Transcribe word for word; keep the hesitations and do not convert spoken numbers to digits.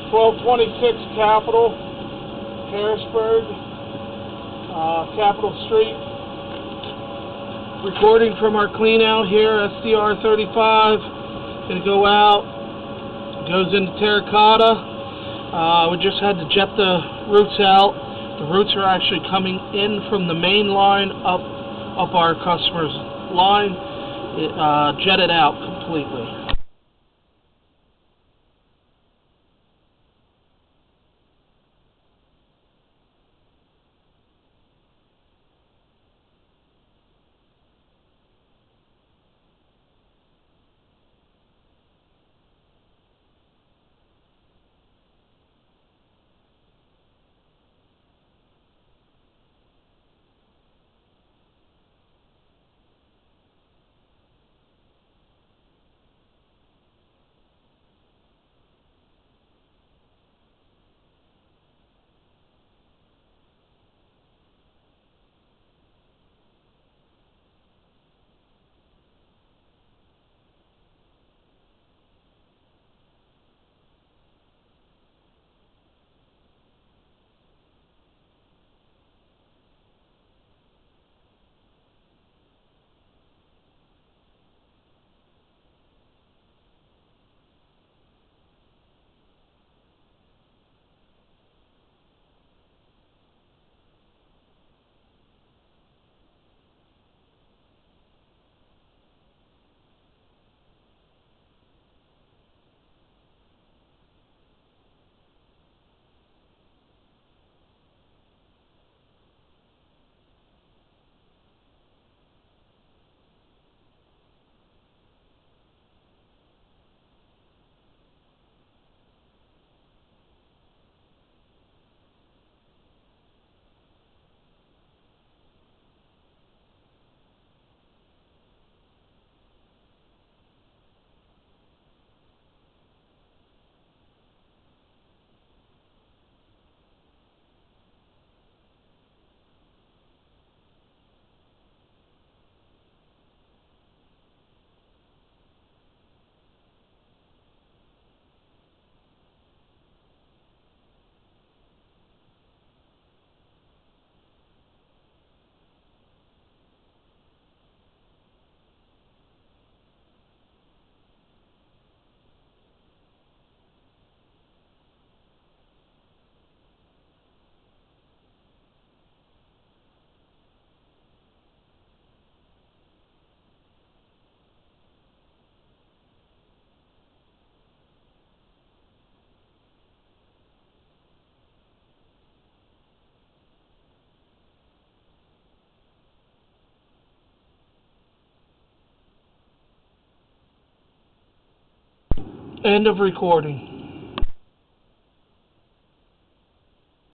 twelve twenty-six Capitol, Harrisburg, uh, Capitol Street. Recording from our cleanout here, S D R thirty-five. Gonna go out, goes into terracotta. Uh, we just had to jet the roots out. The roots are actually coming in from the main line up, up our customer's line. It, uh, jetted out completely. End of recording.